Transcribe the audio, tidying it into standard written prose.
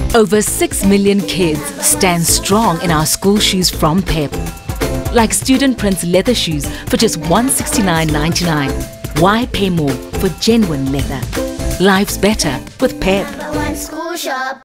Over 6 million kids stand strong in our school shoes from PEP. Like student prints leather shoes for just $169.99. Why pay more for genuine leather? Life's better with PEP.